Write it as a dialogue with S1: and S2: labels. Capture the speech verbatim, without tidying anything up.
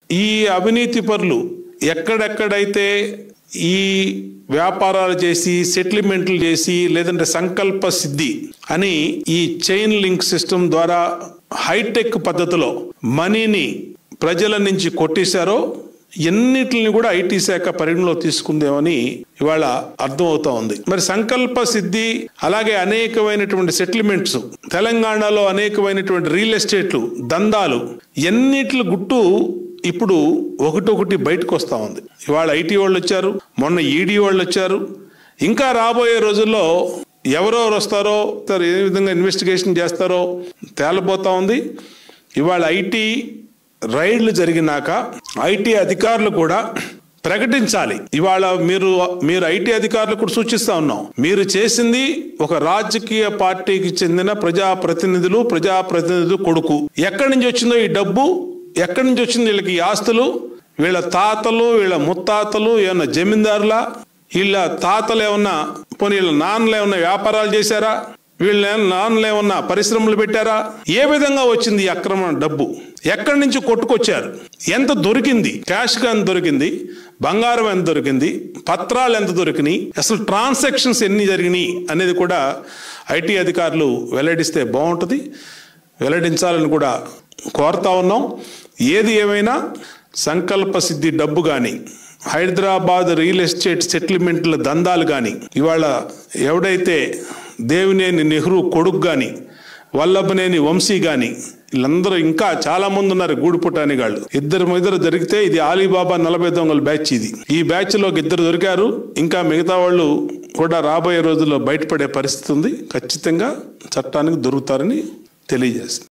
S1: ఈ అవినీతి పరులు ఎక్కడెక్కడైతే ఈ వ్యాపారాలు చేసి సెటిల్మెంట్లు చేసి లేదంటే సంకల్ప సిద్ధి అని ఈ చైన్ లింక్ సిస్టమ్ ద్వారా హైటెక్ పద్ధతిలో మనీని ప్రజల నుంచి కొట్టేశారో ఎన్నిటిని కూడా ఐటీ శాఖ పరిగణలో తీసుకుందేమని ఇవాళ అర్థమవుతా ఉంది. మరి సంకల్ప సిద్ధి అలాగే అనేకమైనటువంటి సెటిల్మెంట్స్, తెలంగాణలో అనేకమైనటువంటి రియల్ ఎస్టేట్లు, దందాలు, ఎన్నిటి గుట్టు ఇప్పుడు ఒకటొకటి బయటకు వస్తా ఉంది. ఇవాళ ఐటీ వాళ్ళు వచ్చారు, మొన్న ఈడీ వాళ్ళు వచ్చారు, ఇంకా రాబోయే రోజుల్లో ఎవరెవరు వస్తారో, ఏ విధంగా ఇన్వెస్టిగేషన్ చేస్తారో తేలబోతా ఉంది. ఇవాళ ఐటీ రైడ్లు జరిగినాక ఐటీ అధికారులు కూడా ప్రకటించాలి. ఇవాళ మీరు మీరు ఐటీ అధికారులు కూడా సూచిస్తా ఉన్నాం, మీరు చేసింది ఒక రాజకీయ పార్టీకి చెందిన ప్రజాప్రతినిధులు ప్రజాప్రతినిధులు కొడుకు. ఎక్కడి నుంచి వచ్చిందో ఈ డబ్బు, ఎక్కడి నుంచి వచ్చింది వీళ్ళకి ఈ ఆస్తులు? వీళ్ళ తాతలు వీళ్ళ ముత్తాతలు ఏమన్నా జమీందారులా? వీళ్ళ తాతలు ఏమన్నా, పోనీ వీళ్ళ నాన్నలు ఏమన్నా వ్యాపారాలు చేశారా? వీళ్ళ నాన్నలు ఏమన్నా పరిశ్రమలు పెట్టారా? ఏ విధంగా వచ్చింది ఈ అక్రమ డబ్బు? ఎక్కడి నుంచి కొట్టుకొచ్చారు? ఎంత దొరికింది? క్యాష్ గా ఎంత దొరికింది? బంగారం ఎంత దొరికింది? పత్రాలు ఎంత దొరికినాయి? అసలు ట్రాన్సాక్షన్స్ ఎన్ని జరిగినాయి అనేది కూడా ఐటీ అధికారులు వెల్లడిస్తే బాగుంటుంది. వెల్లడించాలని కూడా కోరుతా ఉన్నాం. ఏది ఏమైనా సంకల్ప సిద్ధి డబ్బు కానీ, హైదరాబాద్ రియల్ ఎస్టేట్ సెటిల్మెంట్ల దందాలు కానీ, ఇవాళ ఎవడైతే దేవినేని నెహ్రూ కొడుకు కానీ, వల్లభనేని వంశీ కానీ, వీళ్ళందరూ ఇంకా చాలా మంది ఉన్నారు. గూడుపుటాని వాళ్ళు ఇద్దరు ఇద్దరు దొరికితే ఇది ఆలీబాబా నలభై దొంగల బ్యాచ్. ఇది ఈ బ్యాచ్ లోకి ఇద్దరు దొరికారు. ఇంకా మిగతా వాళ్ళు కూడా రాబోయే రోజుల్లో బయటపడే పరిస్థితి ఉంది. ఖచ్చితంగా చట్టానికి దొరుకుతారని తెలియజేస్తుంది.